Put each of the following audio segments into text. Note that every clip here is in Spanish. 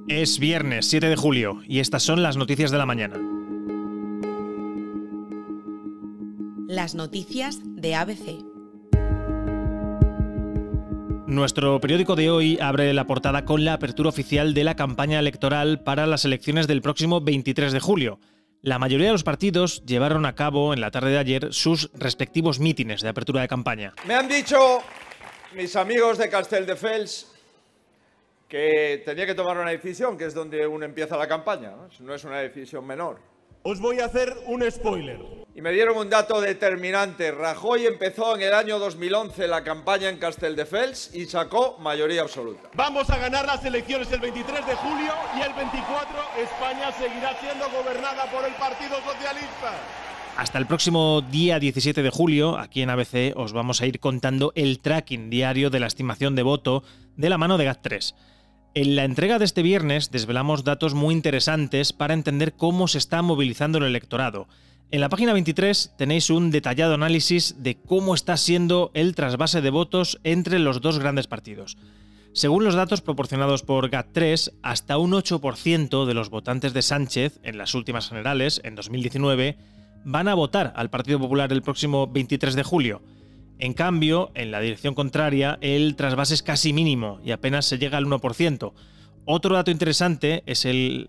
Es viernes 7 de julio y estas son las noticias de la mañana. Las noticias de ABC. Nuestro periódico de hoy abre la portada con la apertura oficial de la campaña electoral para las elecciones del próximo 23 de julio. La mayoría de los partidos llevaron a cabo en la tarde de ayer sus respectivos mítines de apertura de campaña. Me han dicho mis amigos de Castelldefels que tenía que tomar una decisión, que es donde uno empieza la campaña, ¿no? No es una decisión menor. Os voy a hacer un spoiler. Y me dieron un dato determinante. Rajoy empezó en el año 2011 la campaña en Castelldefels y sacó mayoría absoluta. Vamos a ganar las elecciones el 23 de julio y el 24 España seguirá siendo gobernada por el Partido Socialista. Hasta el próximo día 17 de julio, aquí en ABC, os vamos a ir contando el tracking diario de la estimación de voto de la mano de GAT3. En la entrega de este viernes desvelamos datos muy interesantes para entender cómo se está movilizando el electorado. En la página 23 tenéis un detallado análisis de cómo está siendo el trasvase de votos entre los dos grandes partidos. Según los datos proporcionados por GAT3, hasta un 8% de los votantes de Sánchez en las últimas generales, en 2019, van a votar al Partido Popular el próximo 23 de julio. En cambio, en la dirección contraria, el trasvase es casi mínimo y apenas se llega al 1%. Otro dato interesante es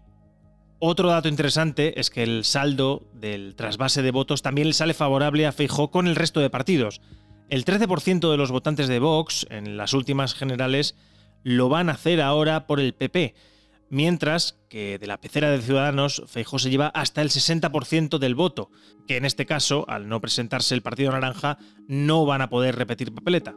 que el saldo del trasvase de votos también le sale favorable a Feijóo con el resto de partidos. El 13% de los votantes de Vox en las últimas generales lo van a hacer ahora por el PP, mientras que de la pecera de Ciudadanos Feijóo se lleva hasta el 60% del voto, que en este caso, al no presentarse el Partido Naranja, no van a poder repetir papeleta.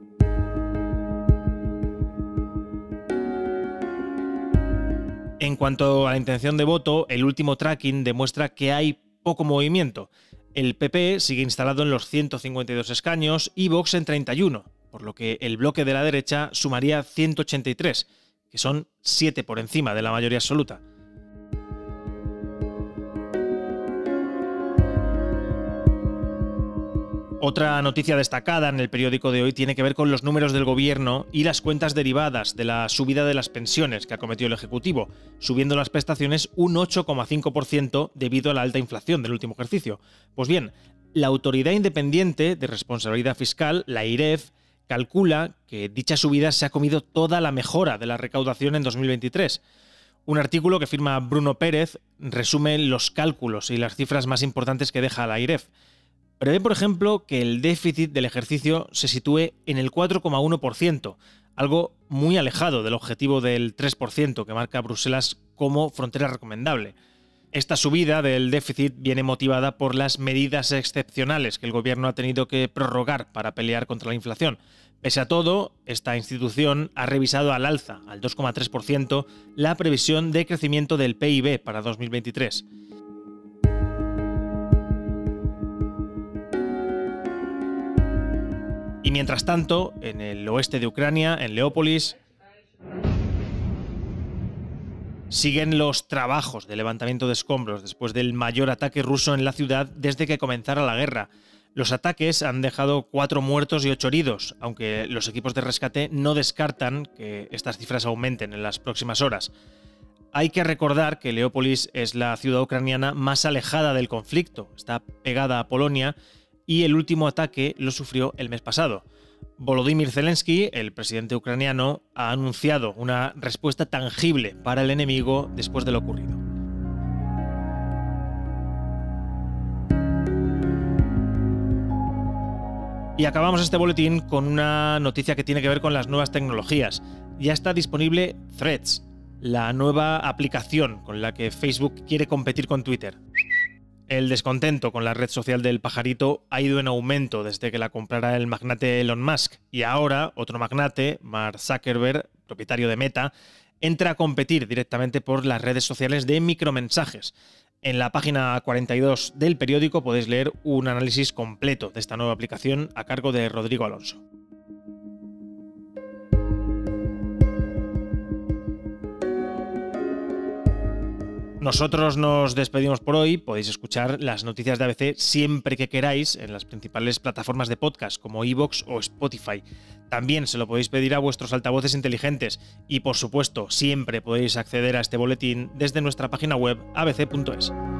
En cuanto a la intención de voto, el último tracking demuestra que hay poco movimiento. El PP sigue instalado en los 152 escaños y Vox en 31, por lo que el bloque de la derecha sumaría 183, que son 7 por encima de la mayoría absoluta. Otra noticia destacada en el periódico de hoy tiene que ver con los números del gobierno y las cuentas derivadas de la subida de las pensiones que acometió el Ejecutivo, subiendo las prestaciones un 8,5% debido a la alta inflación del último ejercicio. Pues bien, la Autoridad Independiente de Responsabilidad Fiscal, la AIREF, calcula que dicha subida se ha comido toda la mejora de la recaudación en 2023. Un artículo que firma Bruno Pérez resume los cálculos y las cifras más importantes que deja la AIREF. Prevé, por ejemplo, que el déficit del ejercicio se sitúe en el 4,1%, algo muy alejado del objetivo del 3% que marca Bruselas como frontera recomendable. Esta subida del déficit viene motivada por las medidas excepcionales que el gobierno ha tenido que prorrogar para pelear contra la inflación. Pese a todo, esta institución ha revisado al alza, al 2,3%, la previsión de crecimiento del PIB para 2023. Y mientras tanto, en el oeste de Ucrania, en Leópolis, siguen los trabajos de levantamiento de escombros después del mayor ataque ruso en la ciudad desde que comenzara la guerra. Los ataques han dejado 4 muertos y 8 heridos, aunque los equipos de rescate no descartan que estas cifras aumenten en las próximas horas. Hay que recordar que Leópolis es la ciudad ucraniana más alejada del conflicto, está pegada a Polonia y el último ataque lo sufrió el mes pasado. Volodymyr Zelensky, el presidente ucraniano, ha anunciado una respuesta tangible para el enemigo después de lo ocurrido. Y acabamos este boletín con una noticia que tiene que ver con las nuevas tecnologías. Ya está disponible Threads, la nueva aplicación con la que Facebook quiere competir con Twitter. El descontento con la red social del pajarito ha ido en aumento desde que la comprara el magnate Elon Musk y ahora otro magnate, Mark Zuckerberg, propietario de Meta, entra a competir directamente por las redes sociales de micromensajes. En la página 42 del periódico podéis leer un análisis completo de esta nueva aplicación a cargo de Rodrigo Alonso. Nosotros nos despedimos por hoy. Podéis escuchar las noticias de ABC siempre que queráis en las principales plataformas de podcast como iVoox o Spotify. También se lo podéis pedir a vuestros altavoces inteligentes y, por supuesto, siempre podéis acceder a este boletín desde nuestra página web abc.es.